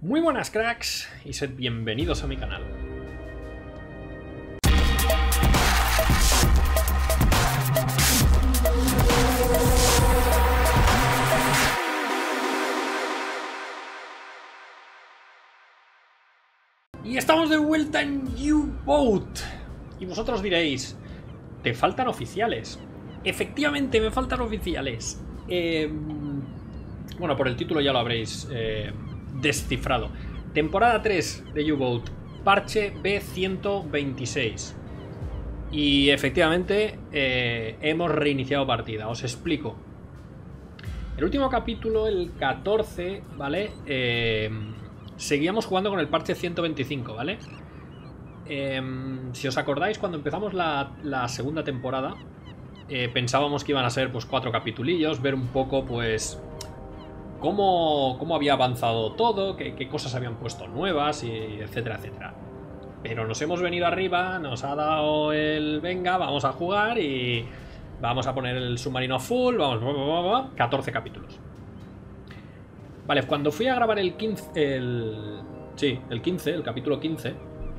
Muy buenas cracks y sed bienvenidos a mi canal. Y estamos de vuelta en U-Boat. Y vosotros diréis, ¿te faltan oficiales? Efectivamente me faltan oficiales. Bueno, por el título ya lo habréis descifrado. Temporada 3 de U-Boat, parche B126. Y efectivamente hemos reiniciado partida. Os explico. El último capítulo, el 14, ¿vale? Seguíamos jugando con el parche 125, ¿vale? Si os acordáis, cuando empezamos la segunda temporada, pensábamos que iban a ser pues 4 capitulillos, ver un poco pues cómo había avanzado todo, qué cosas habían puesto nuevas, y etcétera, etcétera. Pero nos hemos venido arriba, nos ha dado el venga, vamos a jugar y vamos a poner el submarino full, vamos, 14 capítulos. Vale, cuando fui a grabar el 15, el capítulo 15,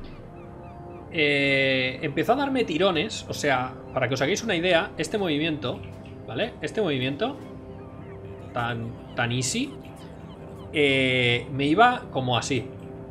empezó a darme tirones. O sea, para que os hagáis una idea, este movimiento, ¿vale? Este movimiento tan easy, me iba como así,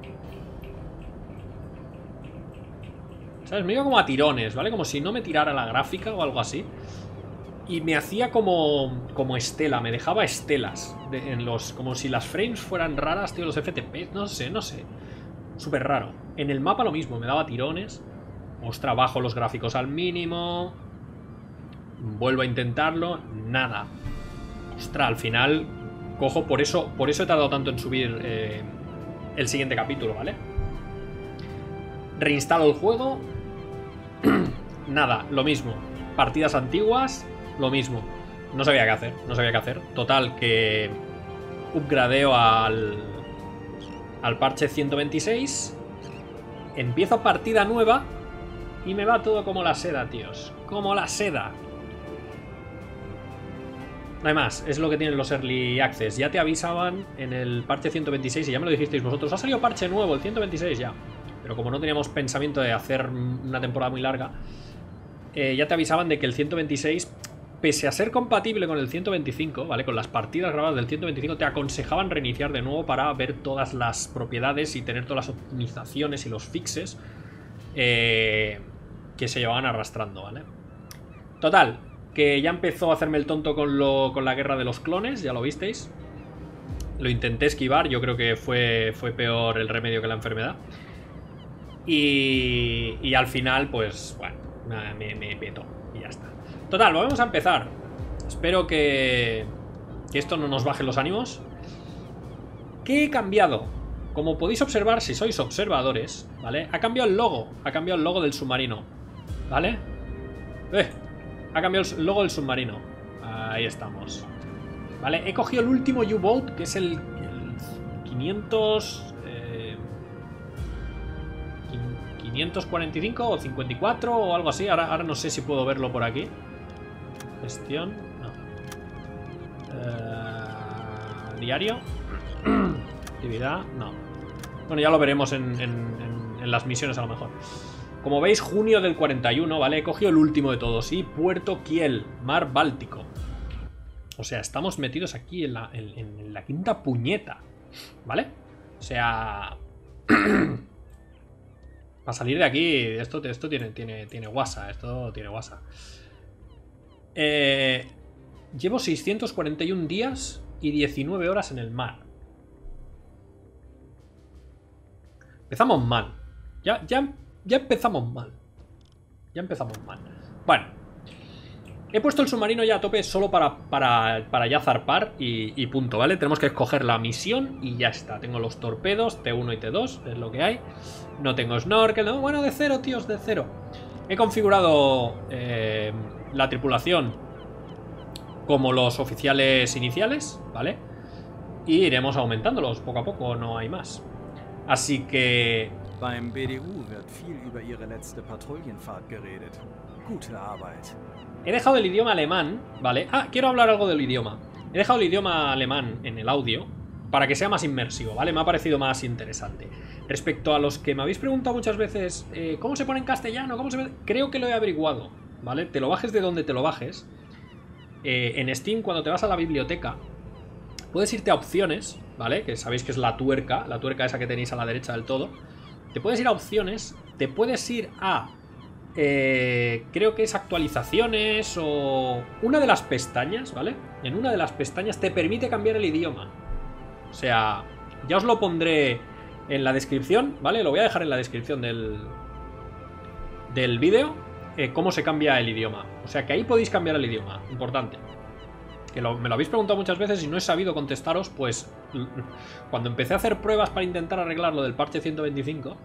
¿sabes? Me iba como a tirones, ¿vale? Como si no me tirara la gráfica o algo así. Y me hacía como estela, me dejaba estelas como si las frames fueran raras, tío, los FTP, no sé. Súper raro. En el mapa lo mismo, me daba tirones. Ostras, bajo los gráficos al mínimo. Vuelvo a intentarlo, nada. Ostras, al final cojo, por eso he tardado tanto en subir el siguiente capítulo, ¿vale? Reinstalo el juego. Nada, lo mismo. Partidas antiguas, lo mismo. No sabía qué hacer. Total, que upgradeo al parche 126. Empiezo partida nueva y me va todo como la seda, tíos. Como la seda. No hay más, es lo que tienen los Early Access. Ya te avisaban en el parche 126 y ya me lo dijisteis vosotros. Ha salido parche nuevo, el 126 ya. Pero como no teníamos pensamiento de hacer una temporada muy larga, ya te avisaban de que el 126, pese a ser compatible con el 125, ¿vale? Con las partidas grabadas del 125, te aconsejaban reiniciar de nuevo para ver todas las propiedades y tener todas las optimizaciones y los fixes que se llevaban arrastrando, ¿vale? Total, que ya empezó a hacerme el tonto con la guerra de los clones, ya lo visteis. Lo intenté esquivar, yo creo que fue peor el remedio que la enfermedad. Y al final, pues, bueno, me petó y ya está. Total, volvemos a empezar. Espero que esto no nos baje los ánimos. ¿Qué he cambiado? Como podéis observar, si sois observadores, ¿vale? Ha cambiado el logo del submarino, ¿vale? Ha cambiado el logo del submarino. Ahí estamos. Vale, he cogido el último U-Boat, que es el 545 o 54 o algo así. Ahora no sé si puedo verlo por aquí. Gestión, no. Diario. Actividad, no. Bueno, ya lo veremos en las misiones a lo mejor. Como veis, junio del 41, ¿vale? He cogido el último de todos. Y Puerto Kiel, mar Báltico. O sea, estamos metidos aquí en la quinta puñeta, ¿vale? O sea... Para salir de aquí, esto tiene guasa. Esto tiene guasa. Llevo 641 días y 19 horas en el mar. Empezamos mal. Ya empezamos mal. Bueno, he puesto el submarino ya a tope solo para ya zarpar y punto, ¿vale? Tenemos que escoger la misión y ya está. Tengo los torpedos T1 y T2, es lo que hay. No tengo snorkel, no, bueno, de cero, tíos, de cero. He configurado la tripulación como los oficiales iniciales, ¿vale? Y iremos aumentándolos poco a poco, no hay más. Así que... Beim BDU wird viel über ihre letzte Patrouillenfahrt geredet. Gute Arbeit. He dejado el idioma alemán, ¿vale? Ah, quiero hablar algo del idioma. He dejado el idioma alemán en el audio, para que sea más inmersivo, ¿vale? Me ha parecido más interesante. Respecto a los que me habéis preguntado muchas veces, ¿cómo se pone en castellano? Creo que lo he averiguado, ¿vale? Te lo bajes de donde te lo bajes. En Steam, cuando te vas a la biblioteca, puedes irte a opciones, ¿vale? Que sabéis que es la tuerca esa que tenéis a la derecha del todo. Te puedes ir a opciones, te puedes ir a... creo que es actualizaciones o... una de las pestañas, ¿vale? En una de las pestañas te permite cambiar el idioma. O sea, ya os lo pondré en la descripción, ¿vale? Lo voy a dejar en la descripción del vídeo, cómo se cambia el idioma. O sea, que ahí podéis cambiar el idioma, importante. Que me lo habéis preguntado muchas veces y no he sabido contestaros, pues... Cuando empecé a hacer pruebas para intentar arreglar lo del parche 125...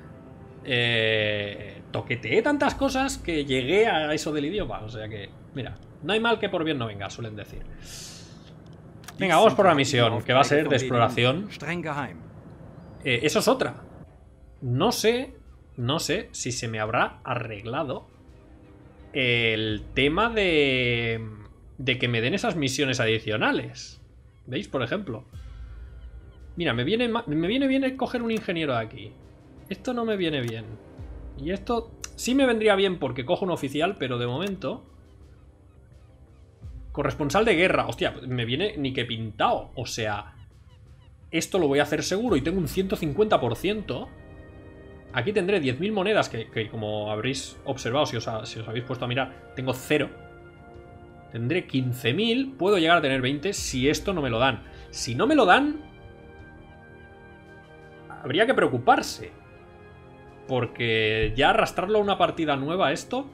toqueteé tantas cosas que llegué a eso del idioma. O sea que, mira, no hay mal que por bien no venga, suelen decir. Venga, vamos por la misión, que va a ser de exploración. Eso es otra. No sé si se me habrá arreglado el tema de que me den esas misiones adicionales. ¿Veis? Por ejemplo. Mira, me viene bien coger un ingeniero de aquí. Esto no me viene bien. Y esto sí me vendría bien porque cojo un oficial, pero de momento... Corresponsal de guerra. Hostia, me viene ni que pintado. O sea, esto lo voy a hacer seguro y tengo un 150%. Aquí tendré 10.000 monedas que como habréis observado si os habéis puesto a mirar, tengo 0. Tendré 15.000. Puedo llegar a tener 20 si esto no me lo dan. Si no me lo dan, habría que preocuparse. Porque ya arrastrarlo a una partida nueva esto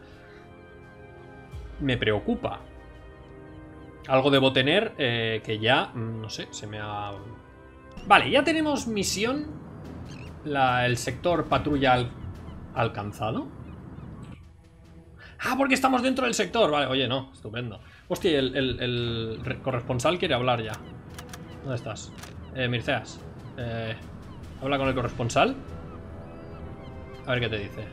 me preocupa. Algo debo tener que ya, no sé, se me ha... Vale, ya tenemos misión. El sector patrulla alcanzado. Ah, porque estamos dentro del sector. Vale, oye, no, estupendo. Hostia, el corresponsal quiere hablar ya. ¿Dónde estás? Mirceas, habla con el corresponsal. A ver qué te dice.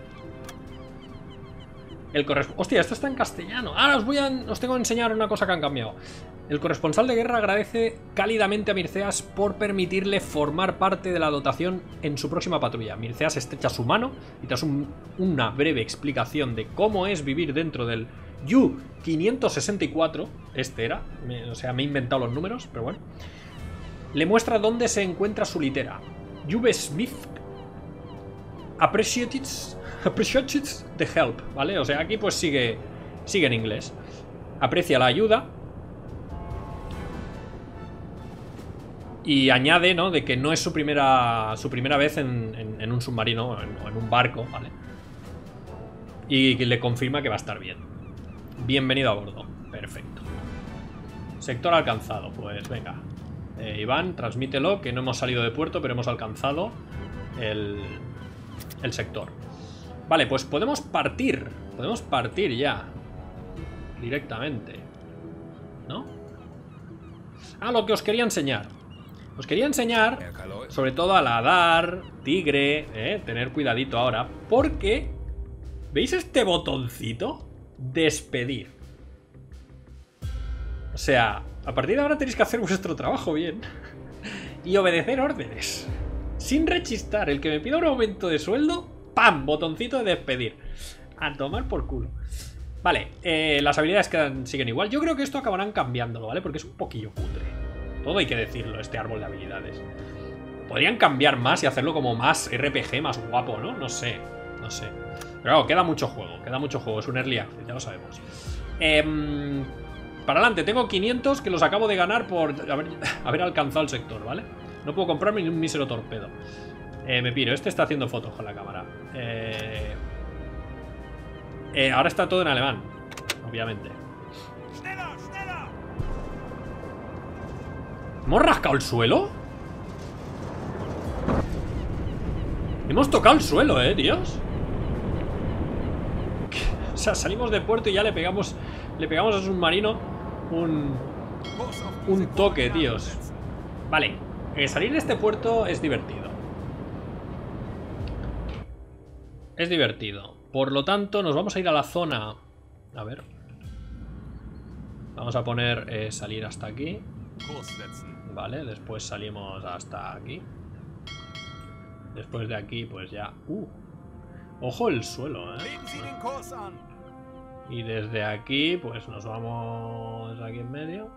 Hostia, esto está en castellano. Ahora os tengo que enseñar una cosa que han cambiado. El corresponsal de guerra agradece cálidamente a Mirceas por permitirle formar parte de la dotación en su próxima patrulla. Mirceas estrecha su mano y tras una breve explicación de cómo es vivir dentro del U-564, este era, o sea, me he inventado los números, pero bueno, le muestra dónde se encuentra su litera. Juve Smith appreciates the help, ¿vale? O sea, aquí pues sigue en inglés. Aprecia la ayuda. Y añade, ¿no? De que no es su primera vez en un submarino o en un barco, ¿vale? Y le confirma que va a estar bien. Bienvenido a bordo. Perfecto. Sector alcanzado. Pues venga. Iván, transmítelo, que no hemos salido de puerto, pero hemos alcanzado el sector. Vale, pues podemos partir. Podemos partir ya. Directamente. ¿No? Ah, lo que os quería enseñar. Os quería enseñar, sobre todo a la Dar, Tigre, tener cuidadito ahora, porque ¿veis este botoncito? Despedir. O sea, a partir de ahora tenéis que hacer vuestro trabajo bien y obedecer órdenes. Sin rechistar. El que me pida un aumento de sueldo, ¡pam! Botoncito de despedir. A tomar por culo. Vale, las habilidades siguen igual. Yo creo que esto acabarán cambiándolo, ¿vale? Porque es un poquillo cutre. Todo hay que decirlo, este árbol de habilidades. Podrían cambiar más y hacerlo como más RPG, más guapo, ¿no? No sé. Pero claro, queda mucho juego, es un early access, ya lo sabemos. Para adelante, tengo 500 que los acabo de ganar por haber alcanzado el sector, ¿vale? No puedo comprarme ni un mísero torpedo. Me piro, este está haciendo fotos con la cámara. Ahora está todo en alemán, obviamente. ¿Hemos rascado el suelo? Hemos tocado el suelo, Dios. O sea, salimos de puerto y ya le pegamos al submarino un toque, tíos. Vale, salir de este puerto es divertido. Es divertido. Por lo tanto, nos vamos a ir a la zona. A ver. Vamos a poner salir hasta aquí. Vale, después salimos hasta aquí. Después de aquí, pues ya... Ojo el suelo, Y desde aquí, pues nos vamos aquí en medio.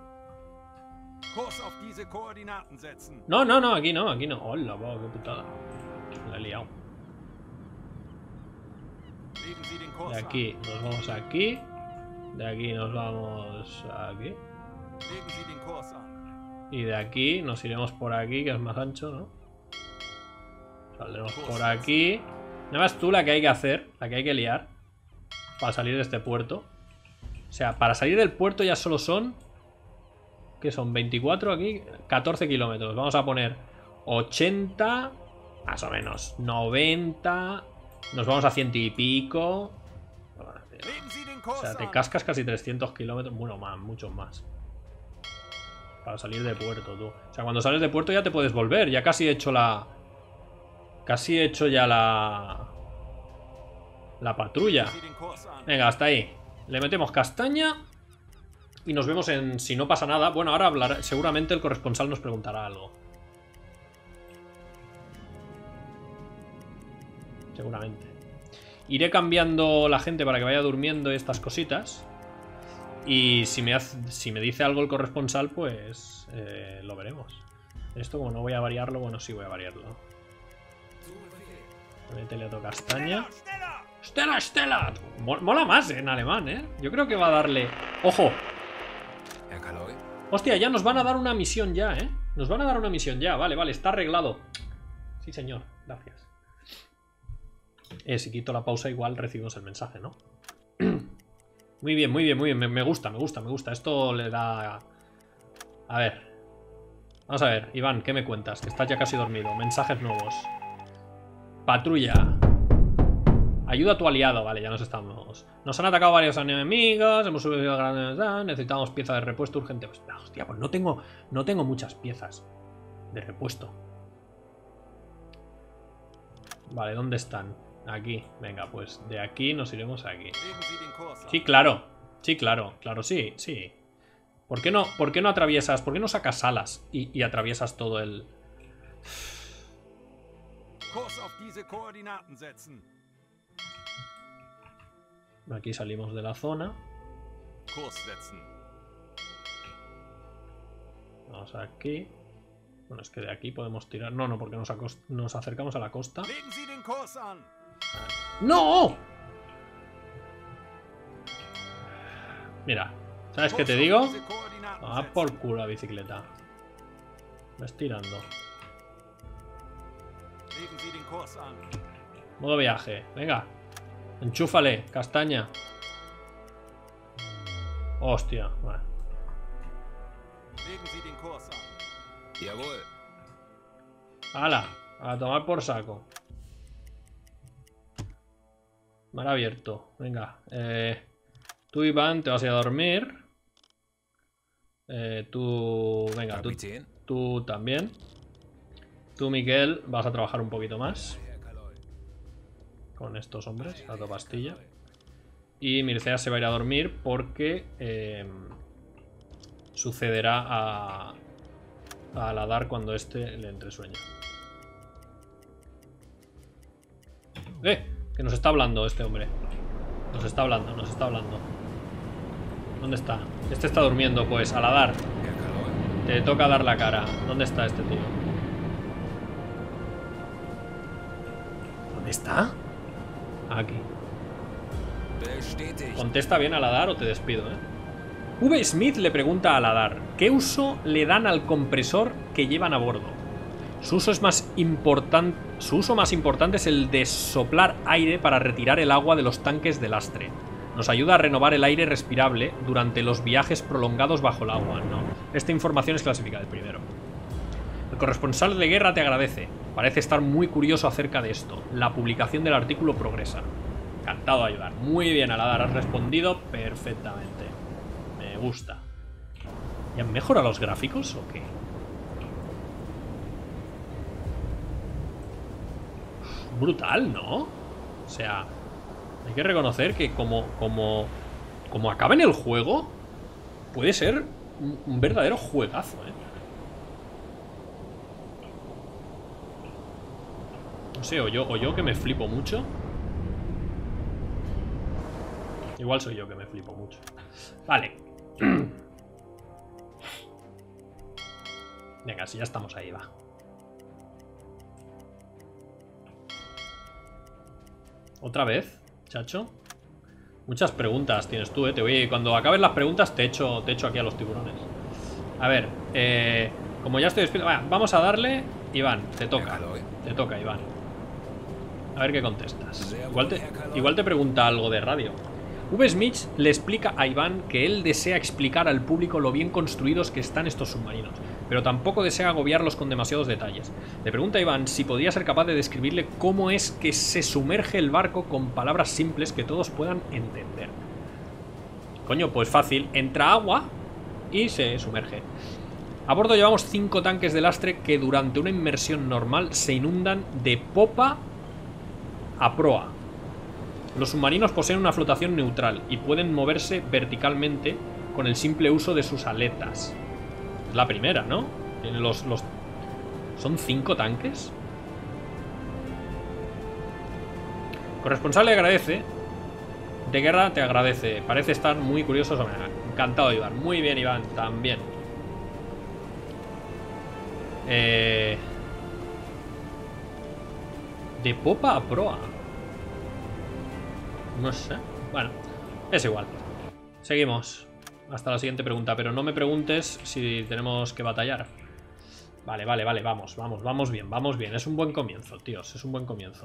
No, no, no, aquí no, aquí no. Hola, wow, qué putada. La he liado. De aquí nos vamos aquí. De aquí nos vamos aquí. Y de aquí nos iremos por aquí, que es más ancho, ¿no? Saldremos por aquí. Nada más tú la que hay que hacer, la que hay que liar para salir de este puerto. O sea, para salir del puerto ya solo son... ¿Qué son? 24 aquí, 14 kilómetros. Vamos a poner 80, más o menos, 90. Nos vamos a 100 y pico. O sea, te cascas casi 300 kilómetros. Bueno, más, muchos más. Para salir de puerto, tú. O sea, cuando sales de puerto ya te puedes volver. Ya casi he hecho la... Casi he hecho ya la patrulla. Venga, hasta ahí. Le metemos castaña. Y nos vemos en... Si no pasa nada. Bueno, ahora hablará... Seguramente el corresponsal nos preguntará algo. Seguramente. Iré cambiando la gente para que vaya durmiendo estas cositas. Y si me dice algo el corresponsal, pues lo veremos. Esto como no voy a variarlo, bueno, sí voy a variarlo. Métele otro castaña. ¡Stella, Stella! Mola más en alemán, ¿eh? Yo creo que va a darle... ¡Ojo! Hostia, ya nos van a dar una misión ya, ¿eh? Nos van a dar una misión ya. Vale, vale, está arreglado. Sí, señor. Gracias. Si quito la pausa igual recibimos el mensaje, ¿no? Muy bien, muy bien, muy bien. Me gusta, me gusta, me gusta. Esto le da... A ver. Vamos a ver, Iván, ¿qué me cuentas? Que estás ya casi dormido. Mensajes nuevos. Patrulla. Ayuda a tu aliado. Vale, ya nos estamos... Nos han atacado varios enemigos. Hemos subido grandes... Necesitamos piezas de repuesto urgente. Pues, hostia, pues no tengo muchas piezas de repuesto. Vale, ¿dónde están? Aquí. Venga, pues de aquí nos iremos aquí. Sí, claro. Sí, claro. Claro, sí, sí. ¿Por qué no atraviesas? ¿Por qué no sacas alas y atraviesas todo el... Aquí salimos de la zona. Vamos aquí. Bueno, es que de aquí podemos tirar... No, no, porque nos acercamos a la costa. ¡No! Mira, ¿sabes qué te digo? Ah, por culo la bicicleta. Me estoy tirando. Modo viaje, venga. Enchúfale, castaña. Hostia, vale. ¡Hala! A tomar por saco. Mar abierto. Venga. Tú, Iván, te vas a ir a dormir. Tú... Venga, tú también. Tú, Miguel, vas a trabajar un poquito más. Con estos hombres, a tu pastilla. Y Mircea se va a ir a dormir porque... sucederá a Aladar cuando este le entre sueño. Que nos está hablando este hombre. Nos está hablando, nos está hablando. ¿Dónde está? Este está durmiendo, pues. Aladar, te toca dar la cara. ¿Dónde está este tío? ¿Dónde está? Aquí. Contesta bien Aladar o te despido, ¿eh? V. Smith le pregunta a Aladar ¿qué uso le dan al compresor que llevan a bordo? Su uso más importante es el de soplar aire para retirar el agua de los tanques de lastre. Nos ayuda a renovar el aire respirable durante los viajes prolongados bajo el agua. No, esta información es clasificada primero. El corresponsal de guerra te agradece. Parece estar muy curioso acerca de esto. La publicación del artículo progresa. Encantado de ayudar. Muy bien, Aladar, has respondido perfectamente. Me gusta. ¿Ya han mejorado los gráficos o qué? Brutal, ¿no? O sea, hay que reconocer que como acaba en el juego, puede ser un verdadero juegazo, ¿eh? No sé, o yo que me flipo mucho. Igual soy yo que me flipo mucho. Vale. Venga, si ya estamos ahí, va. ¿Otra vez, chacho? Muchas preguntas tienes tú, ¿eh? Cuando acabes las preguntas te echo aquí a los tiburones. A ver, como ya estoy despierto... Vamos a darle... Iván, te toca. Te toca, Iván. A ver qué contestas. Igual te pregunta algo de radio. V-Smith le explica a Iván que él desea explicar al público lo bien construidos que están estos submarinos, pero tampoco desea agobiarlos con demasiados detalles. Le pregunta a Iván si podría ser capaz de describirle cómo es que se sumerge el barco con palabras simples que todos puedan entender. Coño, pues fácil. Entra agua y se sumerge. A bordo llevamos 5 tanques de lastre que durante una inmersión normal se inundan de popa a proa. Los submarinos poseen una flotación neutral y pueden moverse verticalmente con el simple uso de sus aletas. Es la primera, ¿no? ¿Son 5 tanques? Corresponsal le agradece. De guerra te agradece. Parece estar muy curioso sobre... Encantado, Iván. Muy bien, Iván. También. De popa a proa. No sé. Bueno, es igual. Seguimos. Hasta la siguiente pregunta. Pero no me preguntes si tenemos que batallar. Vale. Vamos bien. Es un buen comienzo, tíos. Es un buen comienzo.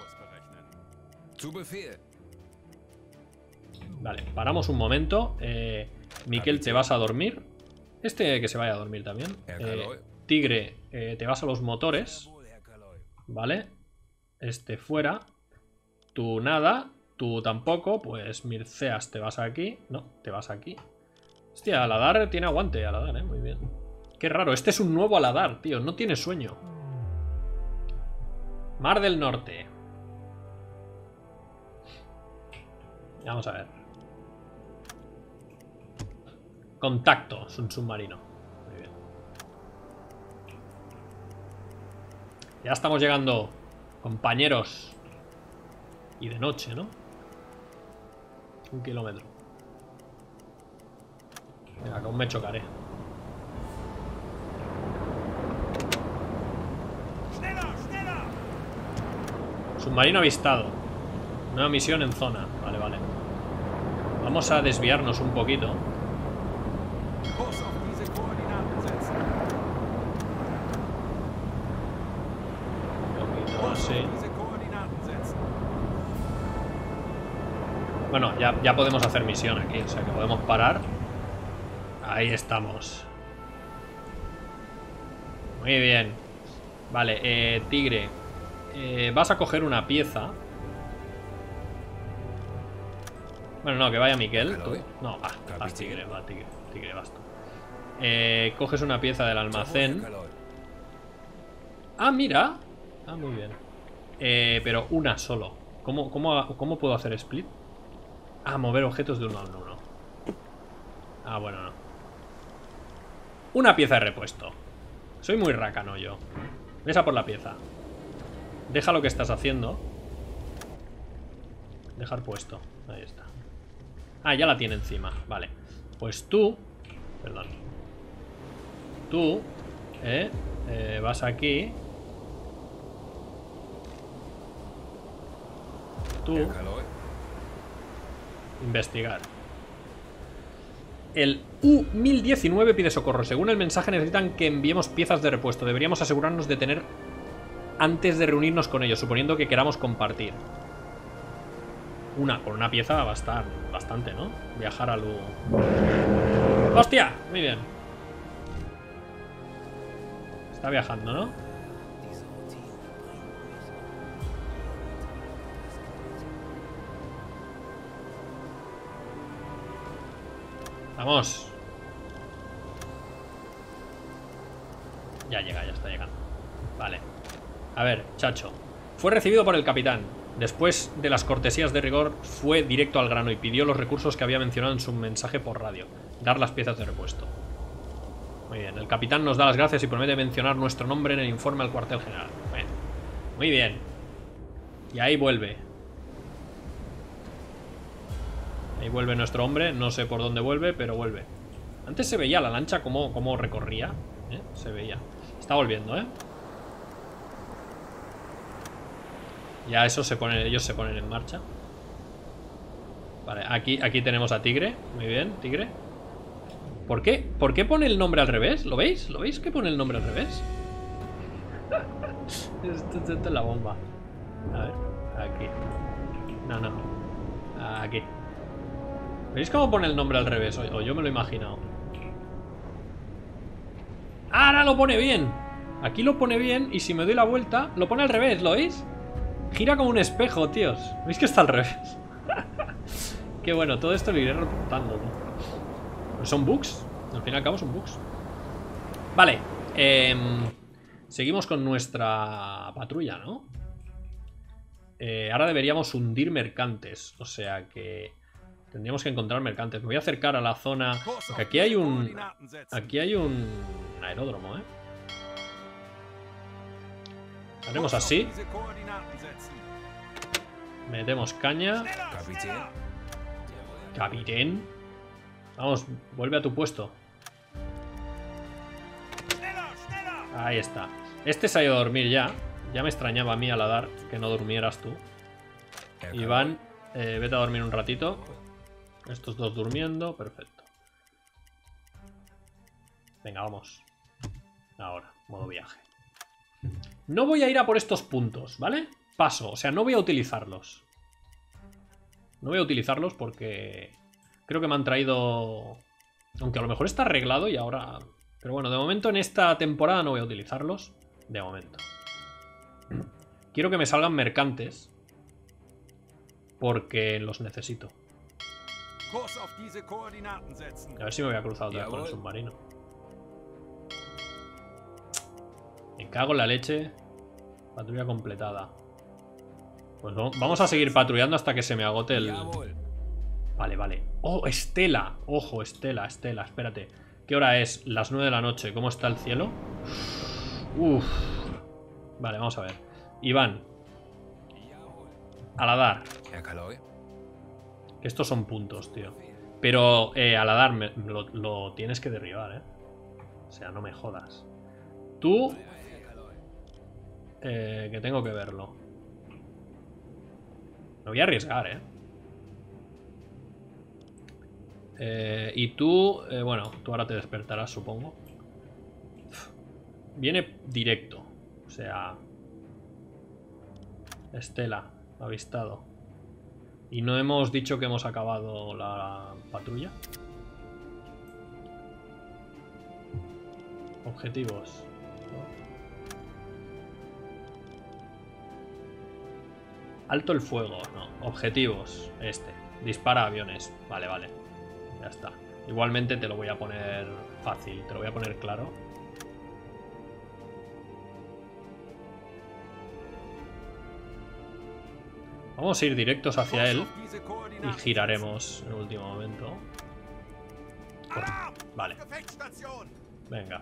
Vale, paramos un momento. Miquel, te vas a dormir. Este que se vaya a dormir también. Tigre, te vas a los motores. Vale. Este fuera. Tú nada. Tú tampoco. Pues Mirceas, te vas aquí. No, te vas aquí. Hostia, Aladar tiene aguante. Aladar, muy bien. Qué raro, este es un nuevo Aladar, tío. No tiene sueño. Mar del Norte. Vamos a ver. Contacto, es un submarino. Muy bien. Ya estamos llegando, compañeros. Y de noche, ¿no? 1 kilómetro. Venga, que aún me chocaré. Submarino avistado. Nueva misión en zona. Vale. Vamos a desviarnos un poquito. Sí. Bueno, ya podemos hacer misión aquí. O sea que podemos parar. Ahí estamos. Muy bien. Vale, Tigre, vas a coger una pieza. Bueno, no, que vaya Miquel. ¿Tú? No, vas Tigre, Tigre, vas tú. Coges una pieza del almacén. Ah, mira. Ah, muy bien. Pero una solo. ¿Cómo puedo hacer split? Ah, mover objetos de uno a uno. Ah, bueno, no. Una pieza de repuesto. Soy muy rácano yo. Ves a por la pieza. Deja lo que estás haciendo. Dejar puesto. Ahí está. Ah, ya la tiene encima. Vale. Pues tú... Perdón. Tú... vas aquí. Tú... Investigar. El U-1019 pide socorro. Según el mensaje necesitan que enviemos piezas de repuesto. Deberíamos asegurarnos de tener antes de reunirnos con ellos, suponiendo que queramos compartir. Con una pieza va a estar bastante, ¿no? Viajar al U... ¡Hostia! Muy bien. Está viajando, ¿no? Vamos. Ya llega, ya está llegando. Vale. A ver, chacho. Fue recibido por el capitán. Después de las cortesías de rigor, fue directo al grano y pidió los recursos que había mencionado en su mensaje por radio. Dar las piezas de repuesto. Muy bien, el capitán nos da las gracias y promete mencionar nuestro nombre en el informe al cuartel general. Bueno, muy bien. Y ahí vuelve. Ahí vuelve nuestro hombre. No sé por dónde vuelve, pero vuelve. Antes se veía la lancha como recorría. Se veía. Está volviendo, Ya eso se pone, ellos se ponen en marcha. Vale, aquí tenemos a Tigre. Muy bien, Tigre. ¿Por qué pone el nombre al revés? ¿Lo veis? ¿Lo veis que pone el nombre al revés? Esto es la bomba. A ver, aquí. No. Aquí. ¿Veis cómo pone el nombre al revés? O yo me lo he imaginado. Ahora lo pone bien. Aquí lo pone bien y si me doy la vuelta lo pone al revés, ¿lo veis? Gira como un espejo, tíos. ¿Veis que está al revés? Qué bueno, todo esto lo iré reportando, ¿no? ¿Son bugs? Al fin y al cabo son bugs. Vale. Seguimos con nuestra patrulla, ¿no? Ahora deberíamos hundir mercantes. O sea que tendríamos que encontrar mercantes. Me voy a acercar a la zona. Porque aquí hay un... Aquí hay un aeródromo, Haremos así. Metemos caña. Capitán. Vamos, vuelve a tu puesto. Ahí está. Este se ha ido a dormir ya. Ya me extrañaba a mí Aladar que no durmieras tú. Iván, vete a dormir un ratito. Estos dos durmiendo, perfecto. Venga, vamos. Ahora, modo viaje. No voy a ir a por estos puntos, ¿vale? Paso, o sea, no voy a utilizarlos. No voy a utilizarlos porque creo que me han traído... Aunque a lo mejor está arreglado y ahora... Pero bueno, de momento en esta temporada no voy a utilizarlos. De momento. Quiero que me salgan mercantes porque los necesito. A ver si me voy a cruzar otra vez con el submarino. Me cago en la leche. Patrulla completada. Pues vamos a seguir patrullando hasta que se me agote el... Vale. Oh, Estela. Ojo, Estela, espérate. ¿Qué hora es? Las 9 de la noche. ¿Cómo está el cielo? Uf. Vale, vamos a ver. Iván. Aladar. Estos son puntos, tío. Pero Aladar lo tienes que derribar, O sea, no me jodas. Tú... que tengo que verlo. Me voy a arriesgar, y tú... bueno, tú ahora te despertarás, supongo. Viene directo. O sea... Estela, avistado. Y no hemos dicho que hemos acabado la patrulla. Objetivos. Alto el fuego, no. Objetivos, dispara aviones. Vale. Ya está. Igualmente te lo voy a poner fácil, te lo voy a poner claro. Vamos a ir directos hacia él y giraremos en el último momento. Vale. Venga.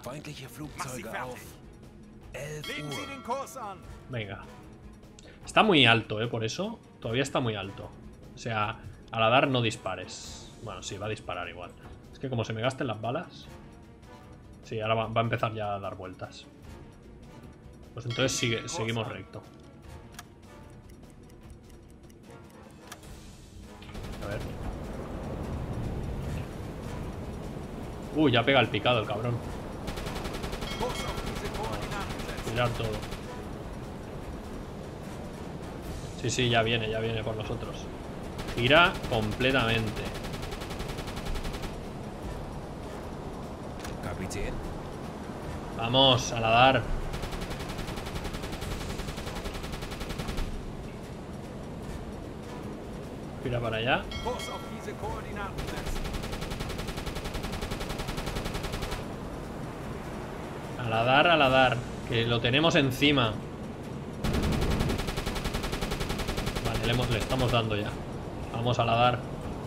Venga. Está muy alto, por eso. Todavía está muy alto. O sea, Aladar no dispares. Bueno, sí, va a disparar igual. Es que como se me gasten las balas... Sí, ahora va a empezar ya a dar vueltas. Pues entonces seguimos recto. A ver. Ya pega el picado el cabrón. Mirar todo. Sí, ya viene por nosotros. Gira completamente. Vamos, Aladar. Gira para allá. Aladar, que lo tenemos encima. Vale, le estamos dando ya. Vamos, Aladar.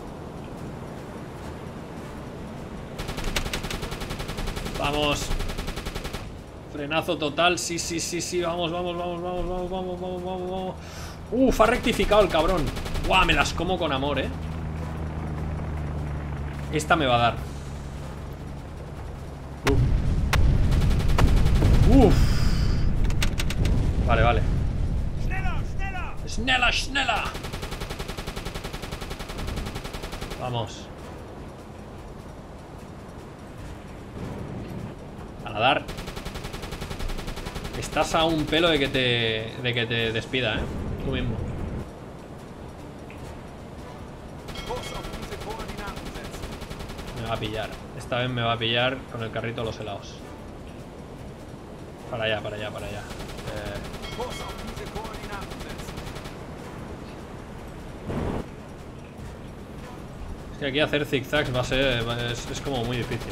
Vamos. Frenazo total, sí. Vamos. Ha rectificado el cabrón. Guau, me las como con amor, Esta me va a dar. Vale, vale. Snella, snella. Vamos. A nadar. Estás a un pelo de que te despida, tú mismo. Me va a pillar. Esta vez me va a pillar con el carrito de los helados. Para allá, para allá, para allá. Es que aquí hacer zigzags va a ser... Es como muy difícil,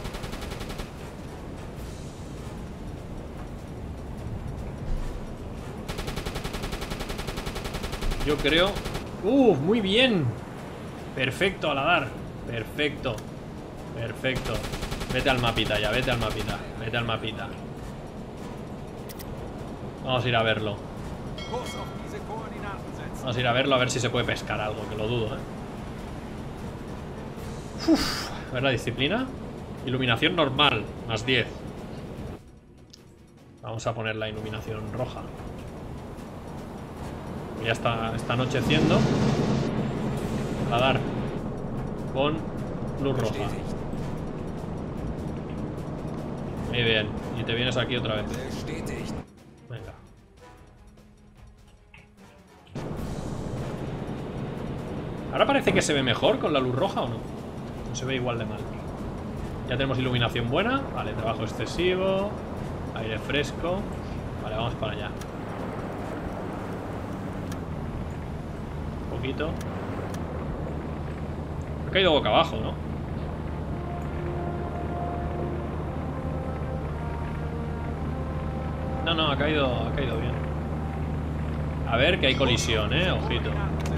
Yo creo... muy bien. Perfecto, Aladar. Perfecto. Perfecto. Vete al mapita ya, vete al mapita. Vete al mapita. Vamos a ir a verlo. Vamos a ir a verlo a ver si se puede pescar algo, que lo dudo, A ver la disciplina. Iluminación normal, más 10. Vamos a poner la iluminación roja. Ya está anocheciendo. A dar con luz roja. Muy bien. Y te vienes aquí otra vez. Venga. Ahora parece que se ve mejor con la luz roja, ¿o no? No se ve igual de mal. Ya tenemos iluminación buena. Vale, trabajo excesivo. Aire fresco. Vale, vamos para allá. Un poquito. Ha caído boca abajo, ¿no? No, ha caído bien. A ver, que hay colisión, ojito.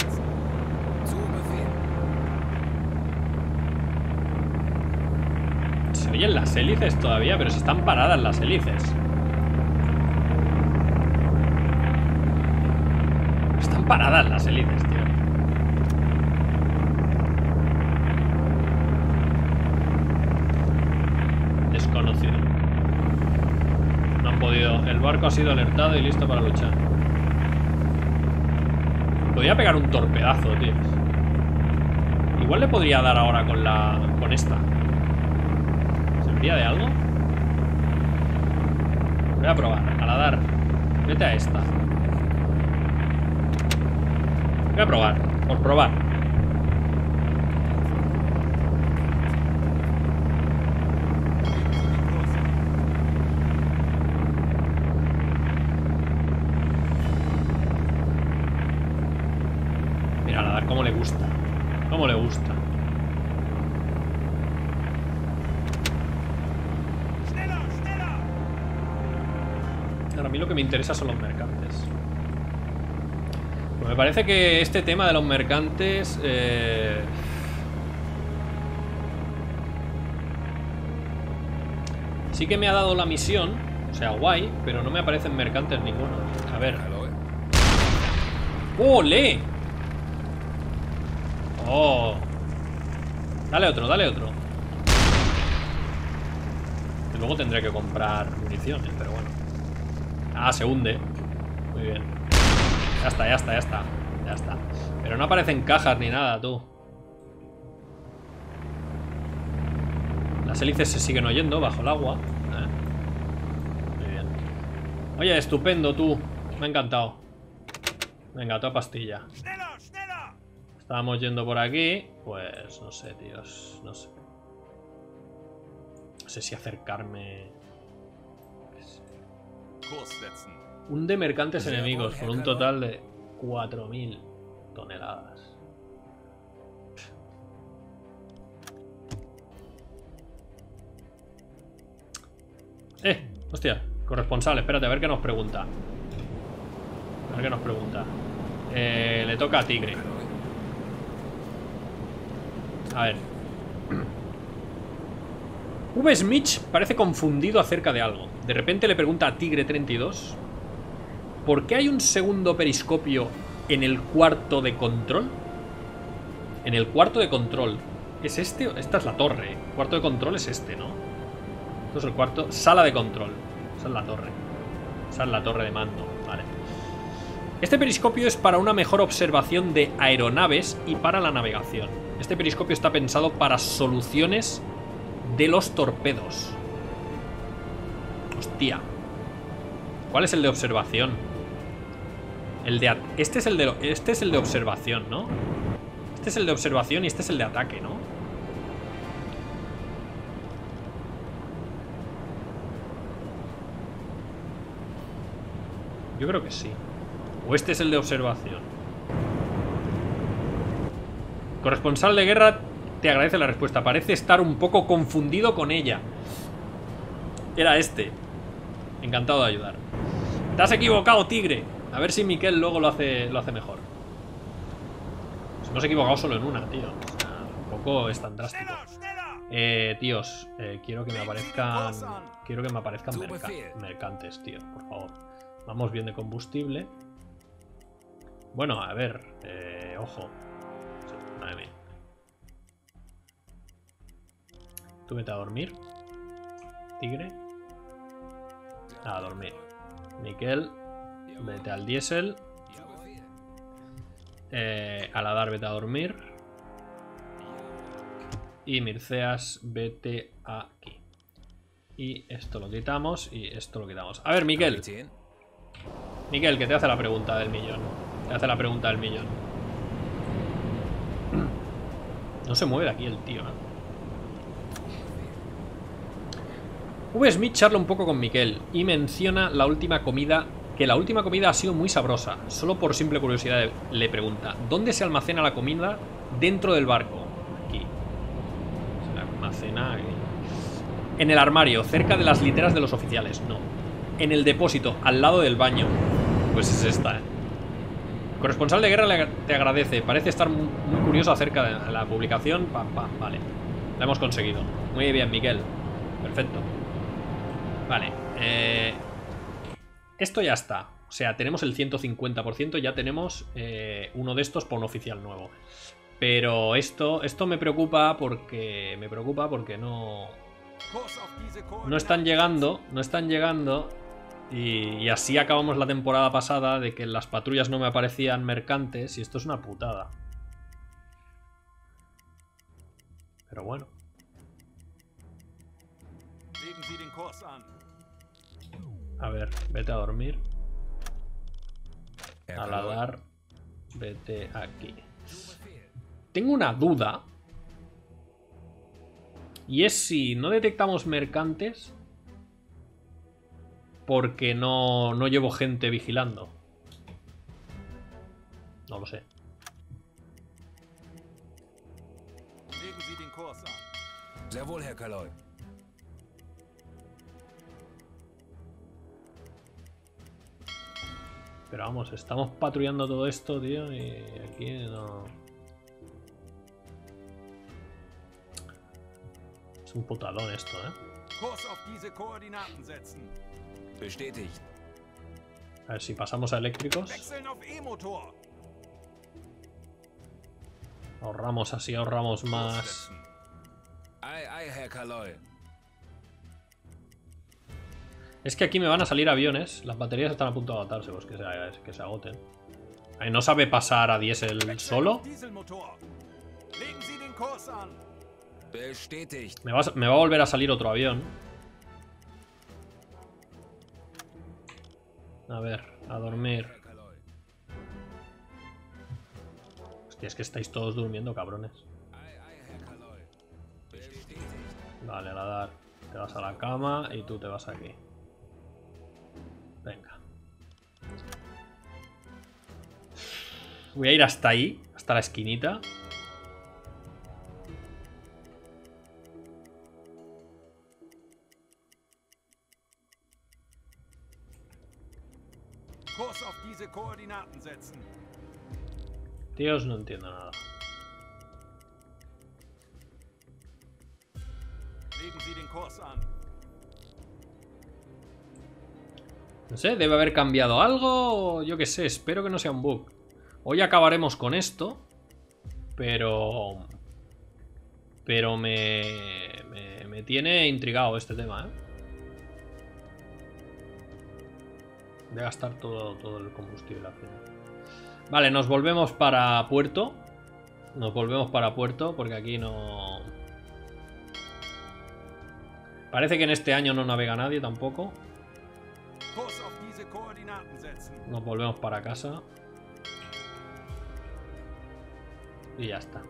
Se oyen las hélices todavía, pero si están paradas las hélices. Están paradas las hélices, tío. Desconocido. No han podido. El barco ha sido alertado y listo para luchar. Podría pegar un torpedazo, tío. Igual le podría dar ahora con esta. ¿Servía de algo? Voy a probar. A la dar. Vete a esta. Voy a probar. Por probar. Mira, a la dar cómo le gusta. Cómo le gusta. Ahora, a mí lo que me interesa son los mercantes. Pues me parece que este tema de los mercantes... sí que me ha dado la misión. O sea, guay. Pero no me aparecen mercantes ninguno. A ver. ¡Ole! ¡Oh! Dale otro, dale otro. Y luego tendré que comprar municiones, pero bueno. Ah, se hunde. Muy bien. Ya está, ya está, ya está. Ya está. Pero no aparecen cajas ni nada, tú. Las hélices se siguen oyendo bajo el agua. Muy bien. Oye, estupendo, tú. Me ha encantado. Venga, toda pastilla. Estábamos yendo por aquí. Pues no sé, tíos. No sé. No sé si acercarme. Hunde mercantes enemigos con un total de 4000 toneladas. Hostia, corresponsal, espérate, a ver qué nos pregunta. A ver qué nos pregunta. Le toca a Tigre. A ver. V-Smith parece confundido acerca de algo. De repente le pregunta a Tigre 32 ¿Por qué hay un segundo periscopio en el cuarto de control? En el cuarto de control. ¿Es este? Esta es la torre. El cuarto de control es este, ¿no? Esto es el cuarto. Sala de control. Esa es la torre. Esa es la torre de mando. Vale. Este periscopio es para una mejor observación de aeronaves y para la navegación. Este periscopio está pensado para soluciones de los torpedos. Hostia. ¿Cuál es el de observación? Este es el de observación, ¿no? Este es el de observación y este es el de ataque, ¿no? Yo creo que sí. O este es el de observación. Corresponsal de guerra te agradece la respuesta. Parece estar un poco confundido con ella. Era este. Encantado de ayudar. Te has equivocado, tigre. A ver si Miquel luego lo hace mejor. Nos hemos equivocado solo en una, tío. O sea, tampoco es tan drástico. Tíos, quiero que me aparezcan. Quiero que me aparezcan mercantes, tío, por favor. Vamos bien de combustible. Bueno, a ver, ojo. Sí, madre mía. Tú vete a dormir, tigre. A dormir. Miquel, vete al diésel. Aladar, vete a dormir. Y Mirceas, vete aquí. Y esto lo quitamos y esto lo quitamos. A ver, Miquel. Miquel, que te hace la pregunta del millón. Te hace la pregunta del millón. No se mueve de aquí el tío, ¿eh? V. Smith charla un poco con Miquel y menciona la última comida, que la última comida ha sido muy sabrosa. Solo por simple curiosidad le pregunta: ¿dónde se almacena la comida dentro del barco? Aquí. Se almacena aquí. En el armario, cerca de las literas de los oficiales. No. En el depósito, al lado del baño. Pues es esta, ¿eh? Corresponsal de guerra te agradece. Parece estar muy curioso acerca de la publicación. Vale. La hemos conseguido. Muy bien, Miquel. Perfecto. Vale. Esto ya está. O sea, tenemos el 150%. Ya tenemos uno de estos por un oficial nuevo. Pero esto me preocupa porque... no están llegando. No están llegando. Y así acabamos la temporada pasada, de que en las patrullas no me aparecían mercantes. Y esto es una putada. Pero bueno. A ver, vete a dormir. Aladar, vete aquí. Tengo una duda. Y es si no detectamos mercantes porque no llevo gente vigilando. No lo sé. Pero vamos, estamos patrullando todo esto, tío, y aquí no... Es un putadón esto, A ver si pasamos a eléctricos. Ahorramos así, ahorramos más. Es que aquí me van a salir aviones. Las baterías están a punto de agotarse, pues que se agoten. ¿No sabe pasar a diésel solo? Me va a volver a salir otro avión. A ver, a dormir. Hostia, es que estáis todos durmiendo, cabrones. Vale, a dar. Te vas a la cama y tú te vas aquí. Venga. Voy a ir hasta ahí, hasta la esquinita. Tíos, no entiendo nada. No sé, debe haber cambiado algo. Yo qué sé, espero que no sea un bug. Hoy acabaremos con esto. Pero me tiene intrigado este tema, ¿eh? Voy a gastar todo el combustible al final. Vale, nos volvemos para puerto. Nos volvemos para puerto porque aquí no... Parece que en este año no navega nadie tampoco. Nos volvemos para casa. Y ya está.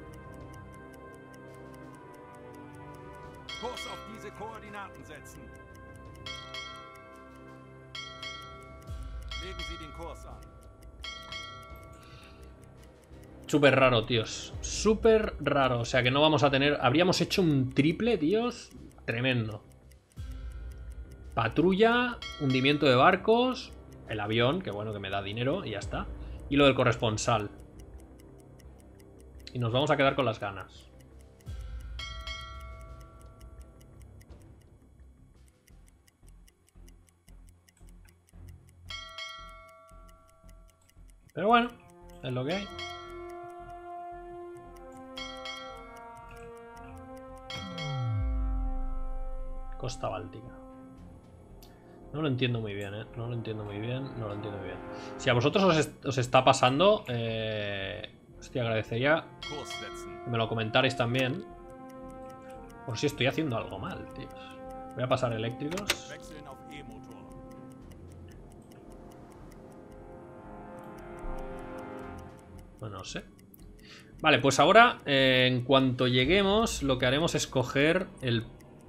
Súper raro, tíos. Súper raro. O sea que no vamos a tener... Habríamos hecho un triple, tíos. Tremendo. Patrulla, hundimiento de barcos, el avión, que bueno, que me da dinero y ya está. Y lo del corresponsal. Y nos vamos a quedar con las ganas. Pero bueno, es lo que hay. Costa Báltica. No lo entiendo muy bien, ¿eh? No lo entiendo muy bien, no lo entiendo muy bien. Si a vosotros os está pasando, hostia, agradecería que me lo comentarais también. Por si estoy haciendo algo mal, tíos. Voy a pasar eléctricos. Bueno, no sé. Vale, pues ahora, en cuanto lleguemos, lo que haremos es coger el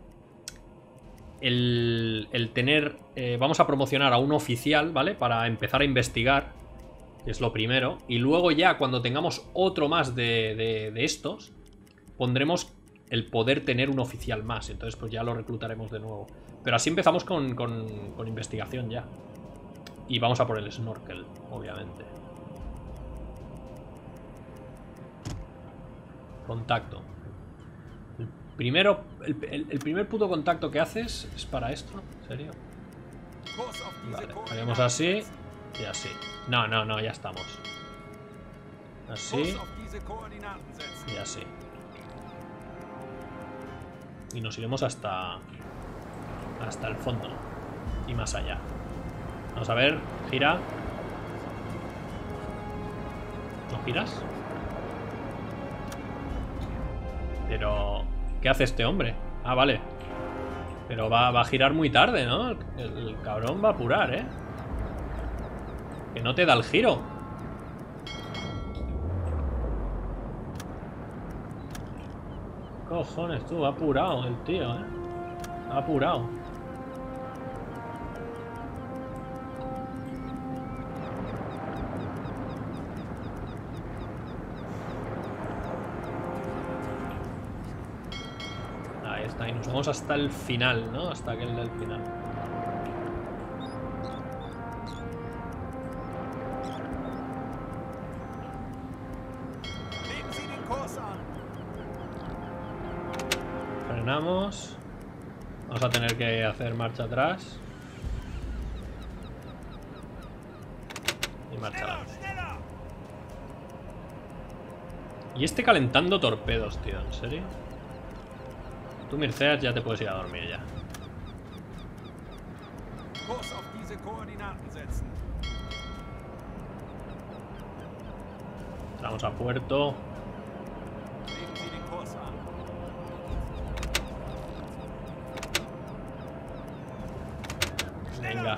tener... vamos a promocionar a un oficial, ¿vale? Para empezar a investigar, que es lo primero. Y luego ya, cuando tengamos otro más de estos, pondremos el poder tener un oficial más. Entonces pues ya lo reclutaremos de nuevo. Pero así empezamos con investigación ya. Y vamos a por el snorkel, obviamente. Contacto. Primero, el primer puto contacto que haces es para esto, ¿en serio? Vale, haremos así y así. No, no, no, ya estamos. Así y así. Y nos iremos hasta el fondo y más allá. Vamos a ver, gira. ¿No giras? Pero... ¿qué hace este hombre? Ah, vale. Pero va a girar muy tarde, ¿no? El cabrón va a apurar, ¿eh? Que no te da el giro. Cojones, tú, ha apurado el tío, ¿eh? Ha apurado. Y nos vamos hasta el final, ¿no? Hasta aquel del final. Frenamos. Vamos a tener que hacer marcha atrás. Y marcha adelante. Y este calentando torpedos, tío, ¿en serio? Tú, Mirceas, ya te puedes ir a dormir ya. Entramos a puerto. Venga.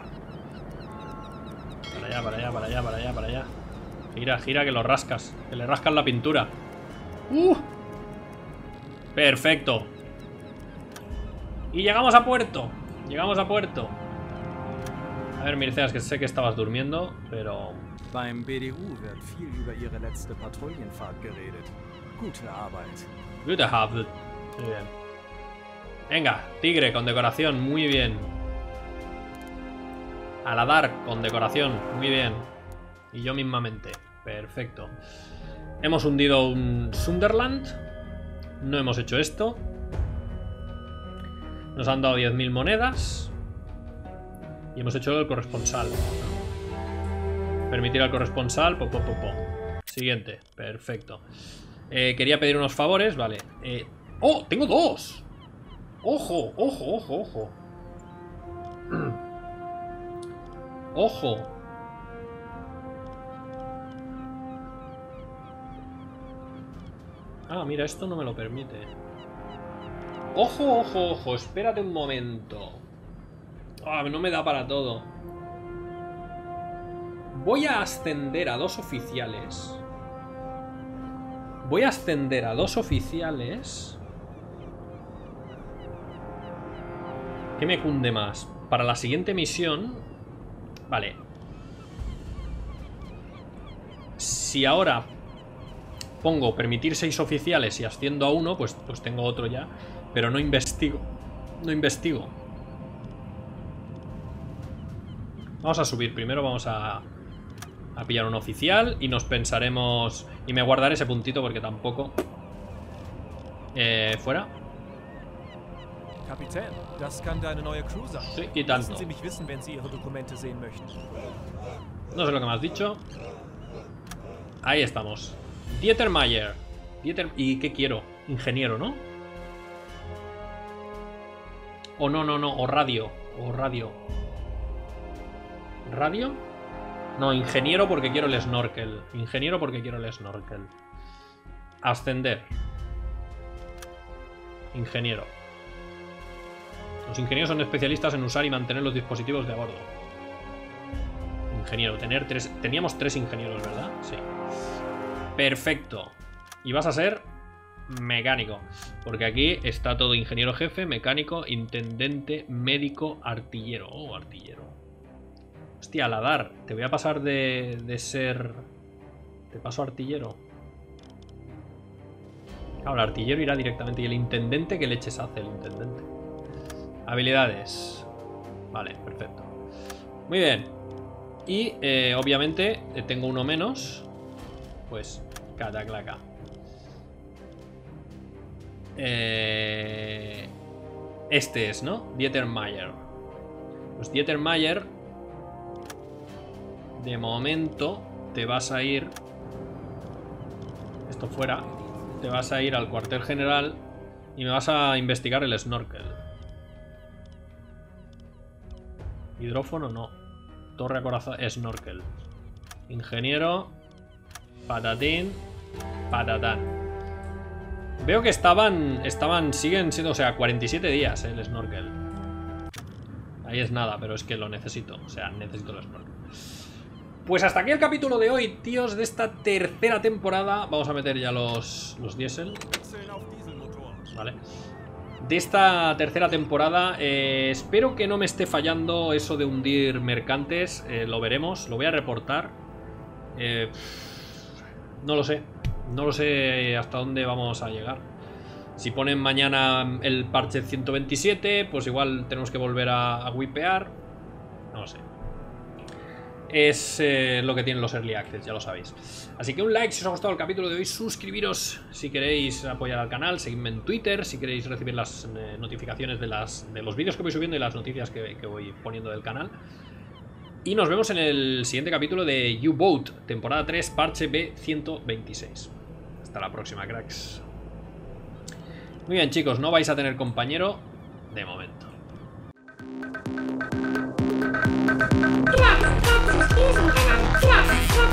Para allá, para allá, para allá, para allá, para allá. Gira, gira, que lo rascas. Que le rascas la pintura. Perfecto. Y llegamos a puerto. Llegamos a puerto. A ver, Mirceas, que sé que estabas durmiendo, pero... Beim BDU wird viel über ihre letzte Patrouillenfahrt geredet. Gute Arbeit. Gute Arbeit. Muy bien. Venga, tigre con decoración, muy bien. Aladar con decoración, muy bien. Y yo mismamente. Perfecto. Hemos hundido un Sunderland. No hemos hecho esto. Nos han dado 10.000 monedas. Y hemos hecho el corresponsal. Permitir al corresponsal. Siguiente. Perfecto. Quería pedir unos favores. Vale. ¡Oh! ¡Tengo dos! ¡Ojo! ¡Ojo! ¡Ojo! ¡Ojo! ¡Ojo! Ah, mira, esto no me lo permite. ¡Ojo, ojo, ojo! Espérate un momento. Ah, no me da para todo. Voy a ascender a 2 oficiales. Voy a ascender a 2 oficiales. ¿Qué me cunde más? Para la siguiente misión. Vale. Si ahora pongo permitir 6 oficiales y asciendo a 1, pues tengo otro ya. Pero no investigo. No investigo. Vamos a subir. Primero vamos a pillar un oficial y nos pensaremos... Y me guardaré ese puntito porque tampoco... fuera. Kapitän, das kann deine neue Crew sein. Sí, y tanto. Lassen Sie mich wissen, wenn Sie Ihre Dokumente sehen möchten. No sé lo que me has dicho. Ahí estamos. Dieter Mayer. ¿Y qué quiero? Ingeniero, ¿no? O no. O radio. O radio. ¿Radio? No, ingeniero porque quiero el snorkel. Ingeniero porque quiero el snorkel. Ascender. Ingeniero. Los ingenieros son especialistas en usar y mantener los dispositivos de a bordo. Ingeniero. Teníamos 3 ingenieros, ¿verdad? Sí. Perfecto. Y vas a ser mecánico. Porque aquí está todo ingeniero jefe, mecánico, intendente, médico, artillero. Oh, artillero. Hostia, Aladar. Te voy a pasar de ser... Te paso a artillero. Claro, el artillero irá directamente. Y el intendente, ¿qué leches hace el intendente? Habilidades. Vale, perfecto. Muy bien. Y obviamente tengo uno menos. Pues cataclaca. Este es, ¿no? Dieter Mayer. Pues Dieter Mayer, de momento te vas a ir... Esto fuera. Te vas a ir al cuartel general y me vas a investigar el snorkel. Hidrófono no. Torre acorazada, snorkel. Ingeniero. Patatín. Patatán. Veo que siguen siendo, o sea, 47 días el snorkel. Ahí es nada, pero es que lo necesito. O sea, necesito el snorkel. Pues hasta aquí el capítulo de hoy, tíos, de esta tercera temporada. Vamos a meter ya los diésel. Vale. De esta tercera temporada, espero que no me esté fallando eso de hundir mercantes. Lo veremos, lo voy a reportar. No lo sé. No lo sé hasta dónde vamos a llegar. Si ponen mañana el parche 127, pues igual tenemos que volver a wipear. No lo sé. Es lo que tienen los Early Access, ya lo sabéis. Así que un like si os ha gustado el capítulo de hoy. Suscribiros si queréis apoyar al canal. Seguidme en Twitter si queréis recibir las notificaciones de los vídeos que voy subiendo y las noticias que voy poniendo del canal. Y nos vemos en el siguiente capítulo de U-Boat, temporada 3, parche B126. Hasta la próxima, cracks. Muy bien, chicos, no vais a tener compañero de momento. Gracias, suscríbete al canal. Gracias.